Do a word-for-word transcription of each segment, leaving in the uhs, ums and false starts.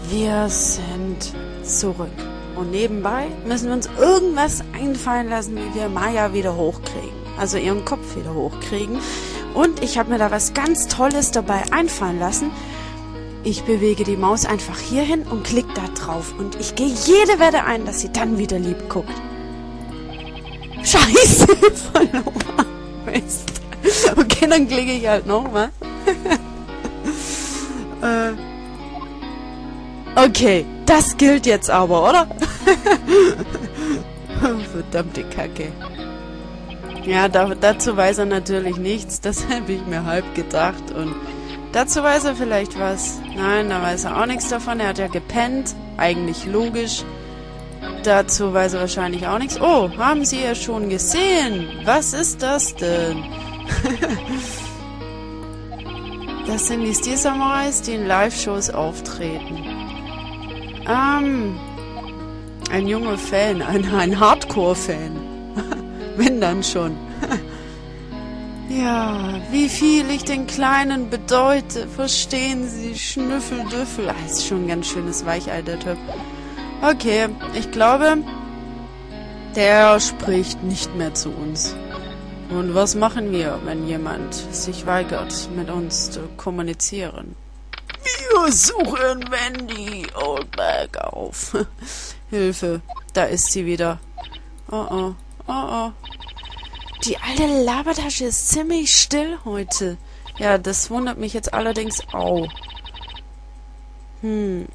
Wir sind zurück. Und nebenbei müssen wir uns irgendwas einfallen lassen, wie wir Maya wieder hochkriegen. Also ihren Kopf wieder hochkriegen. Und ich habe mir da was ganz Tolles dabei einfallen lassen. Ich bewege die Maus einfach hier hin und klicke da drauf. Und ich gehe jede Wette ein, dass sie dann wieder lieb guckt. Scheiße, verloren. Mist. Okay, dann klicke ich halt nochmal. äh. Okay, das gilt jetzt aber, oder? Verdammte Kacke. Ja, da, dazu weiß er natürlich nichts. Das habe ich mir halb gedacht. Und dazu weiß er vielleicht was. Nein, da weiß er auch nichts davon. Er hat ja gepennt. Eigentlich logisch. Dazu weiß er wahrscheinlich auch nichts. Oh, haben Sie ja schon gesehen? Was ist das denn? Das sind die Steel-Samurais, die in Live-Shows auftreten. Ähm, ein junger Fan, ein, ein Hardcore-Fan. Wenn dann schon. Ja, wie viel ich den Kleinen bedeute, verstehen Sie, Schnüffeldüffel. Ah, ist schon ein ganz schönes Weichei, der Typ. Okay, ich glaube, der spricht nicht mehr zu uns. Und was machen wir, wenn jemand sich weigert, mit uns zu kommunizieren? Wir suchen Wendy Oldback auf. Hilfe, da ist sie wieder. Oh oh, oh oh. Die alte Labertasche ist ziemlich still heute. Ja, das wundert mich jetzt allerdings auch. Hm.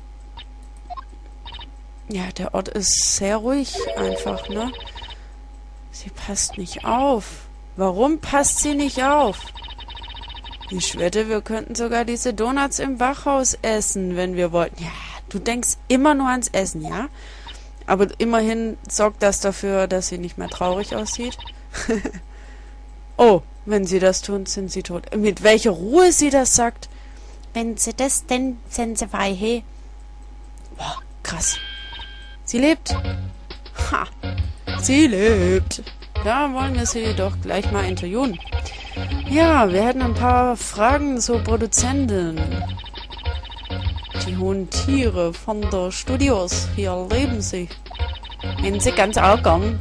Ja, der Ort ist sehr ruhig einfach, ne? Sie passt nicht auf. Warum passt sie nicht auf? Ich wette, wir könnten sogar diese Donuts im Wachhaus essen, wenn wir wollten. Ja, du denkst immer nur ans Essen, ja? Aber immerhin sorgt das dafür, dass sie nicht mehr traurig aussieht. Oh, wenn sie das tun, sind sie tot. Mit welcher Ruhe sie das sagt. Wenn sie das denn, sind sie weihe. Boah, krass. Sie lebt. Ha, sie lebt. Da wollen wir sie doch gleich mal interviewen. Ja, wir hätten ein paar Fragen zur Produzentin. Die hohen Tiere von der Studios, hier leben sie. Wenn sie ganz argern.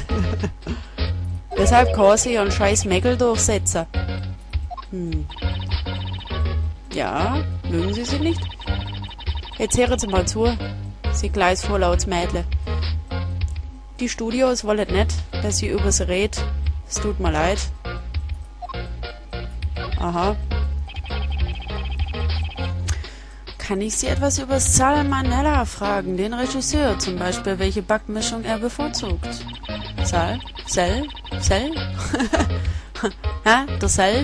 Deshalb kann sie ihren scheiß Mäckel durchsetzen. Hm. Ja, mögen Sie sie nicht? Jetzt hören Sie mal zu, Sie gleich vorlauts Mädle. Die Studios wollen nicht, dass sie über sie redet. Es tut mir leid. Aha. Kann ich Sie etwas über Salmonella fragen, den Regisseur zum Beispiel, welche Backmischung er bevorzugt? Sal? Sel? Sel? Ja, der Sel?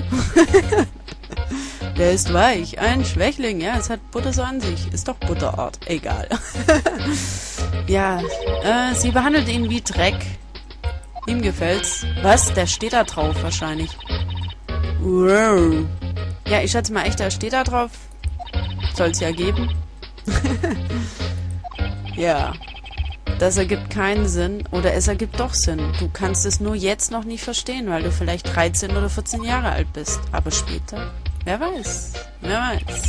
Der ist weich, ein Schwächling, ja, es hat Butter so an sich. Ist doch Butterart, egal. Ja, äh, sie behandelt ihn wie Dreck. Ihm gefällt's. Was? Der steht da drauf wahrscheinlich. Wow. Ja, ich schätze mal echt, der steht da drauf. Soll's ja geben. Ja. Das ergibt keinen Sinn. Oder es ergibt doch Sinn. Du kannst es nur jetzt noch nicht verstehen, weil du vielleicht dreizehn oder vierzehn Jahre alt bist. Aber später? Wer weiß. Wer weiß.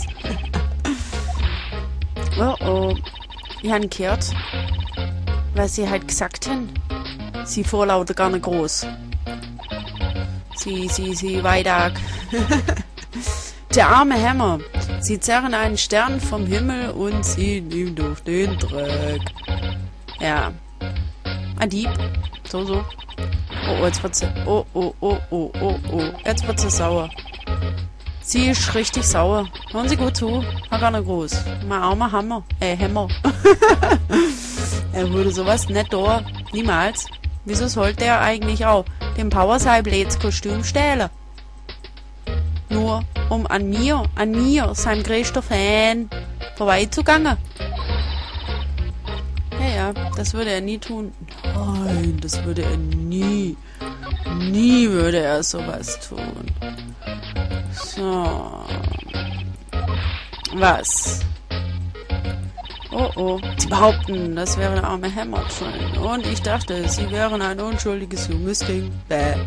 Oh oh. Ich han gehört, was sie halt gesagt haben. Sie vorlaute gar nicht groß. Sie, sie, sie, weiter. Der arme Hammer. Sie zerren einen Stern vom Himmel und ziehen ihm durch den Dreck. Ja. Ein Dieb. So, so. Oh, oh, jetzt wird sie. Oh, oh, oh, oh, oh, oh. Jetzt wird sie sauer. Sie ist richtig sauer. Hören Sie gut zu. War gar nicht groß. Mein armer Hammer. Äh, Hammer. Er würde sowas nicht da. Niemals. Wieso sollte er eigentlich auch dem Powercyblades-Kostüm stehlen? Nur um an mir, an mir, seinem größten Fan, vorbeizugangen. Ja, ja, das würde er nie tun. Nein, das würde er nie. Nie würde er sowas tun. So. Was? Oh oh. Sie behaupten, das wäre der arme Hammer-Train. Und ich dachte, sie wären ein unschuldiges junges Ding. Bäh.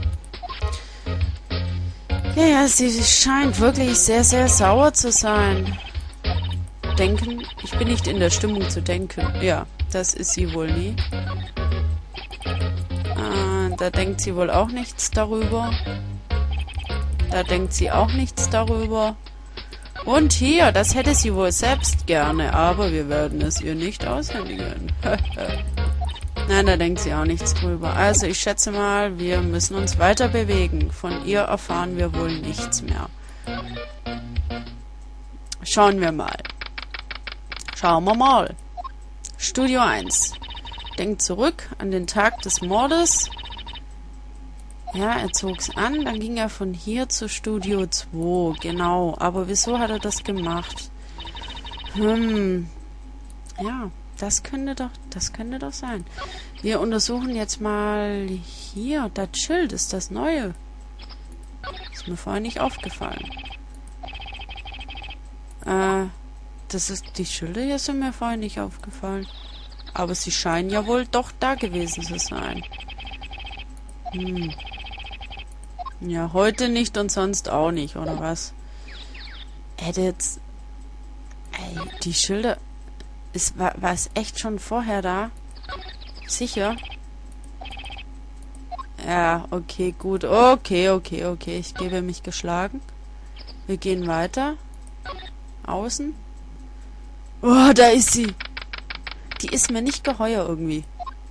Ja, ja, sie scheint wirklich sehr, sehr sauer zu sein. denken, ich bin nicht in der Stimmung zu denken. Ja, das ist sie wohl nie. Äh, da denkt sie wohl auch nichts darüber. Da denkt sie auch nichts darüber. Und hier, das hätte sie wohl selbst gerne, aber wir werden es ihr nicht aushändigen. Nein, da denkt sie auch nichts drüber. Also ich schätze mal, wir müssen uns weiter bewegen. Von ihr erfahren wir wohl nichts mehr. Schauen wir mal. Schauen wir mal. Studio eins. Denkt zurück an den Tag des Mordes. Ja, er zog's an, dann ging er von hier zu Studio zwei. Genau, aber wieso hat er das gemacht? Hm. Ja, das könnte doch, das könnte doch sein. Wir untersuchen jetzt mal hier. Das Schild ist das Neue. Ist mir vorher nicht aufgefallen. Äh, das ist, die Schilder hier sind mir vorher nicht aufgefallen. Aber sie scheinen ja wohl doch da gewesen zu sein. Hm. Ja, heute nicht und sonst auch nicht, oder was? Hätte jetzt... Ey, die Schilder... Ist, war, war es echt schon vorher da? Sicher? Ja, okay, gut. Okay, okay, okay. Ich gebe mich geschlagen. Wir gehen weiter. Außen. Oh, da ist sie. Die ist mir nicht geheuer irgendwie.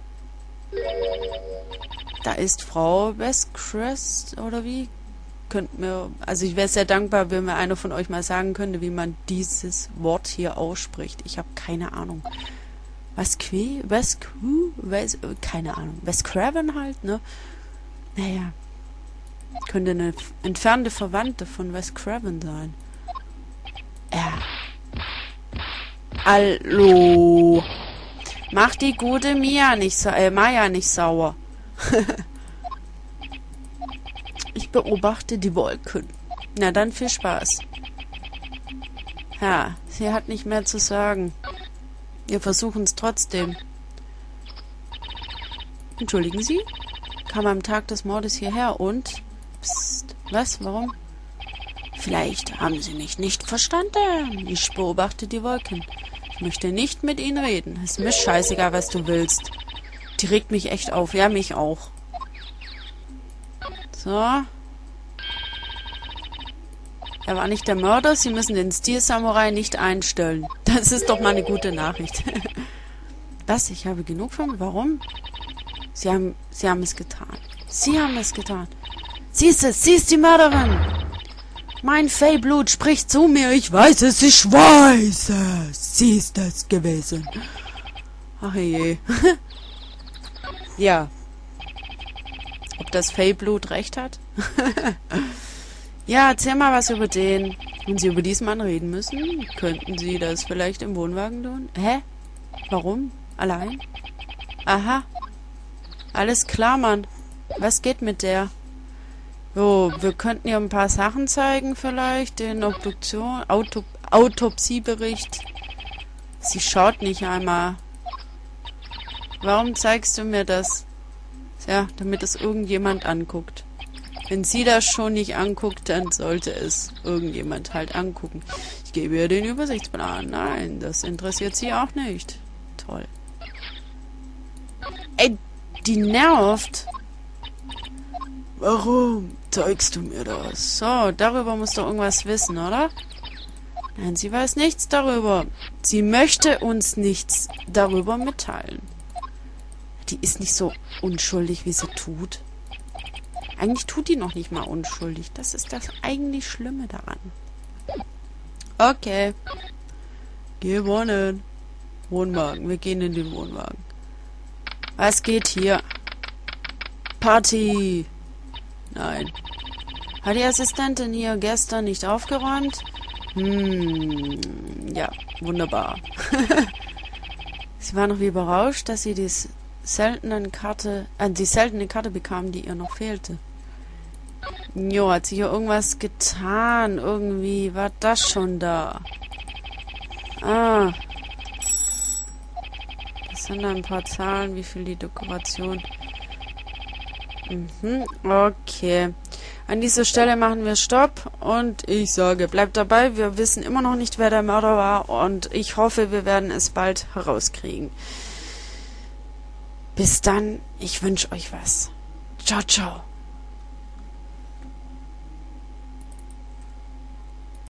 Da ist Frau Westcrest, oder wie? Könnt mir, also ich wäre sehr dankbar, wenn mir einer von euch mal sagen könnte, wie man dieses Wort hier ausspricht. Ich habe keine Ahnung. Was Qui? West, West, keine Ahnung. Wes Craven halt, ne? Naja. Könnte eine entfernte Verwandte von Wes Craven sein. Ja. Hallo. Mach die gute Mia nicht, äh, Maya nicht sauer. Ich beobachte die Wolken. Na dann viel Spaß. Ja, sie hat nicht mehr zu sagen. Wir versuchen es trotzdem. Entschuldigen Sie? Kam am Tag des Mordes hierher und... Psst, was? Warum? Vielleicht haben Sie mich nicht verstanden. Ich beobachte die Wolken. Ich möchte nicht mit Ihnen reden. Es ist mir scheißegal, was du willst. Die regt mich echt auf. Ja, mich auch. So. Er war nicht der Mörder. Sie müssen den Stil-Samurai nicht einstellen. Das ist doch mal eine gute Nachricht. Was? Ich habe genug von... Warum? Sie haben, Sie haben es getan. Sie haben es getan. Sie ist es. Sie ist die Mörderin. Mein Fey-Blut spricht zu mir. Ich weiß es. Ich weiß es. Sie ist es gewesen. Ach je. Ja. Ob das Fey-Blut recht hat? Ja, erzähl mal was über den. Wenn Sie über diesen Mann reden müssen, könnten Sie das vielleicht im Wohnwagen tun? Hä? Warum? Allein? Aha. Alles klar, Mann. Was geht mit der? So, wir könnten ihr ein paar Sachen zeigen vielleicht. Den Obduktion, Auto, Autopsiebericht. Sie schaut nicht einmal. Warum zeigst du mir das? Ja, damit es irgendjemand anguckt. Wenn sie das schon nicht anguckt, dann sollte es irgendjemand halt angucken. Ich gebe ihr den Übersichtsplan. Nein, das interessiert sie auch nicht. Toll. Ey, die nervt. Warum zeigst du mir das? So, darüber musst du irgendwas wissen, oder? Nein, sie weiß nichts darüber. Sie möchte uns nichts darüber mitteilen. Die ist nicht so unschuldig, wie sie tut. Eigentlich tut die noch nicht mal unschuldig. Das ist das eigentlich Schlimme daran. Okay. Gewonnen. Wohnwagen. Wir gehen in den Wohnwagen. Was geht hier? Party. Nein. Hat die Assistentin hier gestern nicht aufgeräumt? Hm. Ja, wunderbar. Sie war noch wie überrascht, dass sie dies seltenen Karte, äh, die seltene Karte bekam, die ihr noch fehlte. Jo, hat sie hier irgendwas getan? Irgendwie war das schon da. Ah. Das sind ein paar Zahlen, wie viel die Dekoration. Mhm, okay. An dieser Stelle machen wir Stopp und ich sage, bleibt dabei. Wir wissen immer noch nicht, wer der Mörder war und ich hoffe, wir werden es bald herauskriegen. Bis dann, ich wünsche euch was. Ciao, ciao.